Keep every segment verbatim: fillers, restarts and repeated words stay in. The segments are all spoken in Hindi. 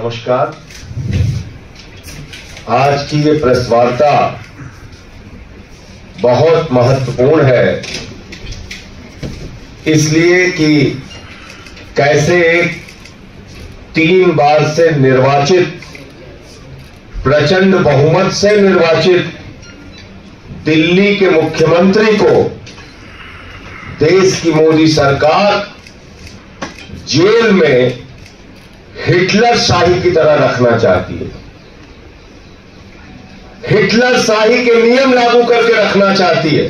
नमस्कार। आज की ये प्रेस वार्ता बहुत महत्वपूर्ण है, इसलिए कि कैसे एक तीन बार से निर्वाचित, प्रचंड बहुमत से निर्वाचित दिल्ली के मुख्यमंत्री को देश की मोदी सरकार जेल में हिटलर शाही की तरह रखना चाहती है। हिटलर शाही के नियम लागू करके रखना चाहती है।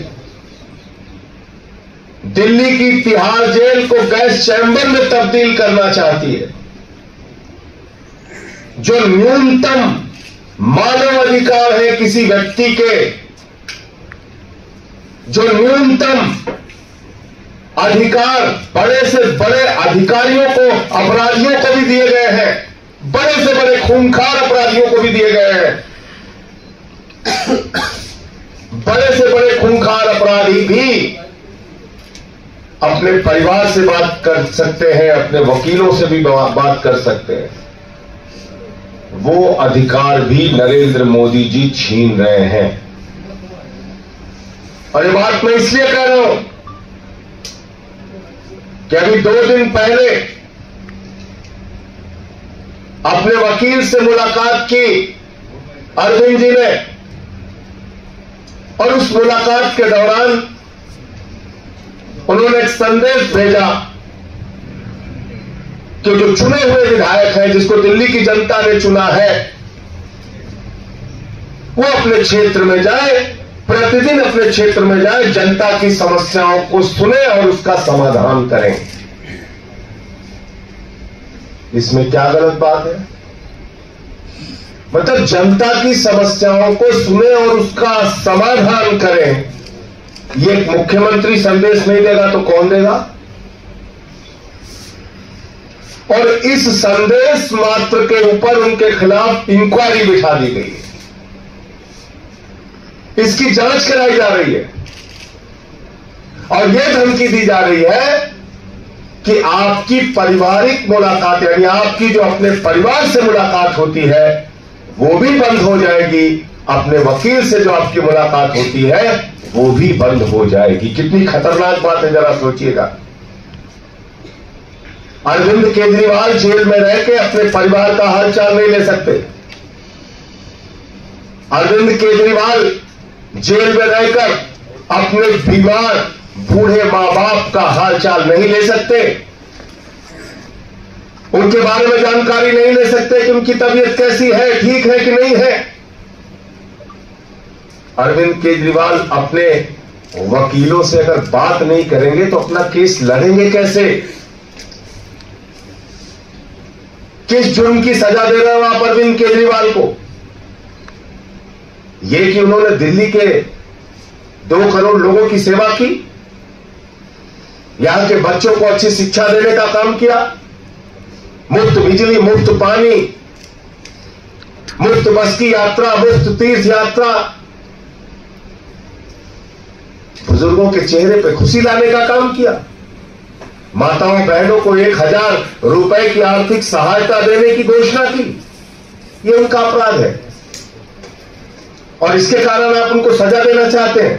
दिल्ली की तिहाड़ जेल को गैस चैंबर में तब्दील करना चाहती है। जो न्यूनतम मानव अधिकार है किसी व्यक्ति के, जो न्यूनतम अधिकार बड़े से बड़े अधिकारियों को, अपराधियों को भी दिए गए हैं, बड़े से बड़े खूंखार अपराधियों को भी दिए गए हैं। बड़े से बड़े खूंखार अपराधी भी अपने परिवार से बात कर सकते हैं, अपने वकीलों से भी बात कर सकते हैं। वो अधिकार भी नरेंद्र मोदी जी छीन रहे हैं। और ये बात मैं इसलिए कह रहा हूं कि अभी दो दिन पहले अपने वकील से मुलाकात की अरविंद जी ने, और उस मुलाकात के दौरान उन्होंने एक संदेश भेजा कि जो चुने हुए विधायक हैं, जिसको दिल्ली की जनता ने चुना है, वो अपने क्षेत्र में जाए, प्रतिदिन अपने क्षेत्र में जाए, जनता की समस्याओं को सुने और उसका समाधान करें। इसमें क्या गलत बात है? मतलब जनता की समस्याओं को सुने और उसका समाधान करें। ये मुख्यमंत्री संदेश नहीं देगा तो कौन देगा? और इस संदेश मात्र के ऊपर उनके खिलाफ इंक्वायरी बिठा दी गई है, इसकी जांच कराई जा रही है, और यह धमकी दी जा रही है कि आपकी पारिवारिक मुलाकात, यानी आपकी जो अपने परिवार से मुलाकात होती है, वो भी बंद हो जाएगी। अपने वकील से जो आपकी मुलाकात होती है, वो भी बंद हो जाएगी। कितनी खतरनाक बात है, जरा सोचिएगा। अरविंद केजरीवाल जेल में रह के अपने परिवार का हालचाल नहीं ले सकते। अरविंद केजरीवाल जेल में रहकर अपने बीमार बूढ़े मां बाप का हालचाल नहीं ले सकते, उनके बारे में जानकारी नहीं ले सकते कि उनकी तबीयत कैसी है, ठीक है कि नहीं है। अरविंद केजरीवाल अपने वकीलों से अगर बात नहीं करेंगे तो अपना केस लड़ेंगे कैसे? किस जुर्म की सजा दे रहे हो आप अरविंद केजरीवाल को? ये कि उन्होंने दिल्ली के दो करोड़ लोगों की सेवा की, यहां के बच्चों को अच्छी शिक्षा देने का काम किया, मुफ्त बिजली, मुफ्त पानी, मुफ्त बस की यात्रा, मुफ्त तीर्थ यात्रा, बुजुर्गों के चेहरे पे खुशी लाने का काम किया, माताओं बहनों को एक हजार रुपए की आर्थिक सहायता देने की घोषणा की। ये उनका अपराध है और इसके कारण आप उनको सजा देना चाहते हैं।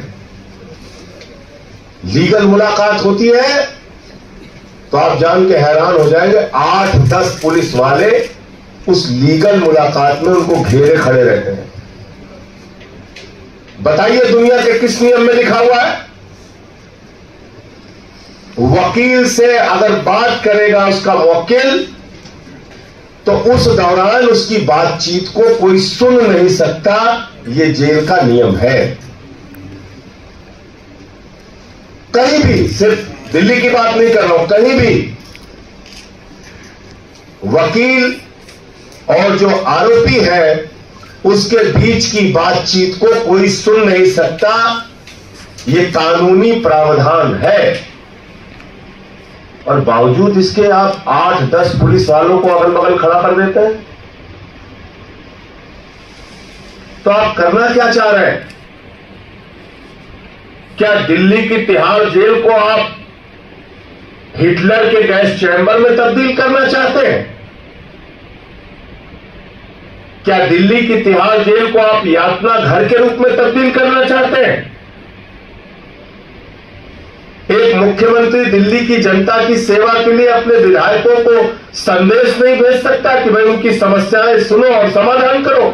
लीगल मुलाकात होती है तो आप जान के हैरान हो जाएंगे, आठ दस पुलिस वाले उस लीगल मुलाकात में उनको घेरे खड़े रहते हैं। बताइए दुनिया के किस नियम में लिखा हुआ है? वकील से अगर बात करेगा उसका वकील, तो उस दौरान उसकी बातचीत को कोई सुन नहीं सकता। ये जेल का नियम है। कहीं भी, सिर्फ दिल्ली की बात नहीं कर रहा हूं, कहीं भी वकील और जो आरोपी है उसके बीच की बातचीत को कोई सुन नहीं सकता। ये कानूनी प्रावधान है और बावजूद इसके आप आठ दस पुलिस वालों को अगल बगल खड़ा कर देते हैं। तो आप करना क्या चाह रहे हैं? क्या दिल्ली की तिहाड़ जेल को आप हिटलर के गैस चैंबर में तब्दील करना चाहते हैं? क्या दिल्ली की तिहाड़ जेल को आप यातना घर के रूप में तब्दील करना चाहते हैं? एक मुख्यमंत्री दिल्ली की जनता की सेवा के लिए अपने विधायकों को संदेश नहीं भेज सकता कि भाई उनकी समस्याएं सुनो और समाधान करो।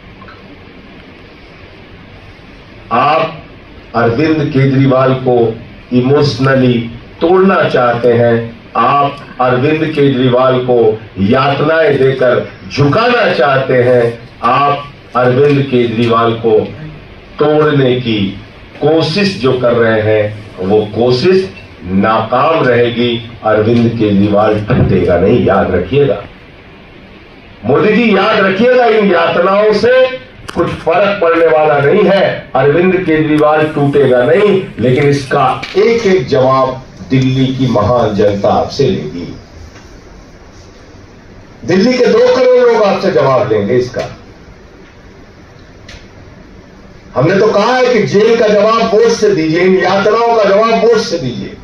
आप अरविंद केजरीवाल को इमोशनली तोड़ना चाहते हैं। आप अरविंद केजरीवाल को यातनाएं देकर झुकाना चाहते हैं। आप अरविंद केजरीवाल को तोड़ने की कोशिश जो कर रहे हैं वो कोशिश नाकाम रहेगी। अरविंद केजरीवाल टूटेगा नहीं, याद रखिएगा। मोदी जी याद रखिएगा, इन यातनाओं से कुछ फर्क पड़ने वाला नहीं है। अरविंद केजरीवाल टूटेगा नहीं, लेकिन इसका एक एक जवाब दिल्ली की महान जनता आपसे लेगी। दिल्ली के दो करोड़ लोग आपसे जवाब देंगे इसका। हमने तो कहा है कि जेल का जवाब वोट से दीजिए, इन यातनाओं का जवाब वोट से दीजिए,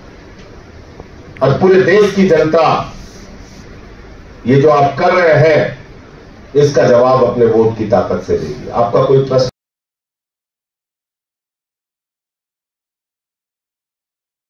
और पूरे देश की जनता ये जो आप कर रहे हैं इसका जवाब अपने वोट की ताकत से देगी। आपका कोई प्रश्न